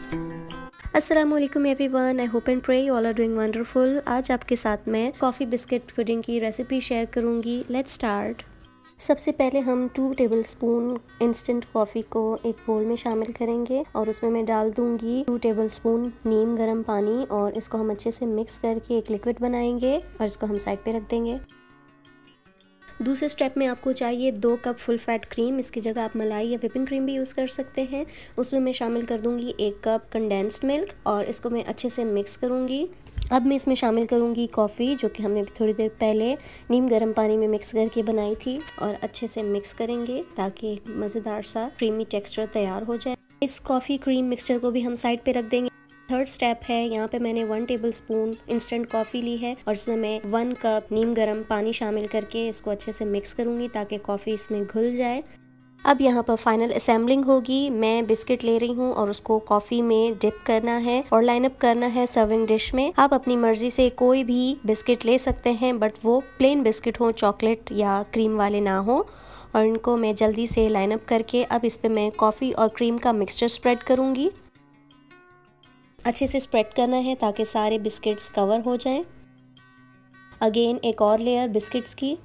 अस्सलामुअलैकुम everyone, I hope and pray you all are doing wonderful. आज आपके साथ मैं कॉफ़ी बिस्किट पुडिंग की रेसिपी शेयर करूंगी। Let's start. सबसे पहले हम 2 टेबलस्पून इंस्टेंट कॉफ़ी को एक बोल में शामिल करेंगे और उसमें मैं डाल दूंगी 2 टेबलस्पून नीम गर्म पानी और इसको हम अच्छे से मिक्स करके एक लिक्विड बनाएंगे और इसको हम साइड पे रख देंगे। दूसरे स्टेप में आपको चाहिए 2 कप फुल फैट क्रीम। इसकी जगह आप मलाई या व्हिपिंग क्रीम भी यूज़ कर सकते हैं। उसमें मैं शामिल कर दूंगी 1 कप कंडेंस्ड मिल्क और इसको मैं अच्छे से मिक्स करूंगी। अब मैं इसमें शामिल करूंगी कॉफ़ी जो कि हमने थोड़ी देर पहले नीम गर्म पानी में मिक्स करके बनाई थी और अच्छे से मिक्स करेंगे ताकि मज़ेदार सा क्रीमी टेक्सचर तैयार हो जाए। इस कॉफ़ी क्रीम मिक्सचर को भी हम साइड पे रख देंगे। थर्ड स्टेप है, यहाँ पे मैंने 1 टेबलस्पून इंस्टेंट कॉफ़ी ली है और इसमें मैं 1 कप नीम गर्म पानी शामिल करके इसको अच्छे से मिक्स करूँगी ताकि कॉफ़ी इसमें घुल जाए। अब यहाँ पर फाइनल असेंबलिंग होगी। मैं बिस्किट ले रही हूँ और उसको कॉफ़ी में डिप करना है और लाइन अप करना है सर्विंग डिश में। आप अपनी मर्ज़ी से कोई भी बिस्किट ले सकते हैं बट वो प्लेन बिस्किट हो, चॉकलेट या क्रीम वाले ना हो। और इनको मैं जल्दी से लाइन अप करके अब इस पर मैं कॉफ़ी और क्रीम का मिक्सचर स्प्रेड करूँगी। अच्छे से स्प्रेड करना है ताकि सारे बिस्किट्स कवर हो जाएं। अगेन एक और लेयर बिस्किट्स की।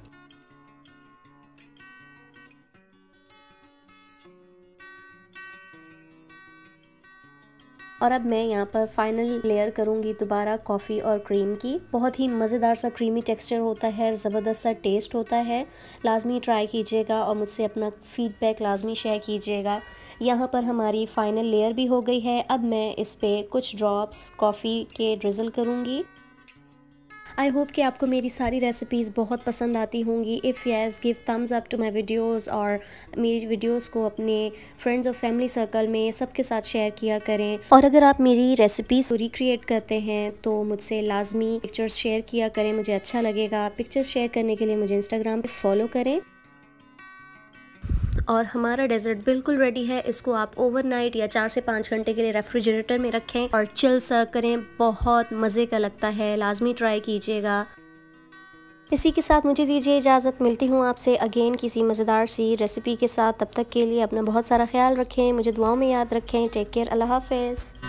और अब मैं यहाँ पर फाइनल लेयर करूँगी दोबारा कॉफ़ी और क्रीम की। बहुत ही मज़ेदार सा क्रीमी टेक्सचर होता है, ज़बरदस्त सा टेस्ट होता है। लाजमी ट्राई कीजिएगा और मुझसे अपना फीडबैक लाजमी शेयर कीजिएगा। यहाँ पर हमारी फाइनल लेयर भी हो गई है। अब मैं इस पर कुछ ड्रॉप्स कॉफ़ी के ड्रिज़ल करूँगी। आई होप कि आपको मेरी सारी रेसिपीज़ बहुत पसंद आती होंगी। If yes, give thumbs up to my videos और मेरी वीडियोज़ को अपने फ्रेंड्स और फैमिली सर्कल में सबके साथ शेयर किया करें। और अगर आप मेरी रेसिपीज़ को रिक्रिएट करते हैं तो मुझसे लाजमी पिक्चर्स शेयर किया करें, मुझे अच्छा लगेगा। पिक्चर्स शेयर करने के लिए मुझे इंस्टाग्राम पे फॉलो करें। और हमारा डेजर्ट बिल्कुल रेडी है। इसको आप ओवरनाइट या 4 से 5 घंटे के लिए रेफ्रिजरेटर में रखें और चिल सर्व करें। बहुत मज़े का लगता है, लाजमी ट्राई कीजिएगा। इसी के साथ मुझे दीजिए इजाज़त। मिलती हूँ आपसे अगेन किसी मज़ेदार सी रेसिपी के साथ। तब तक के लिए अपना बहुत सारा ख्याल रखें, मुझे दुआओं में याद रखें। टेक केयर, अल्लाह हाफ़िज़।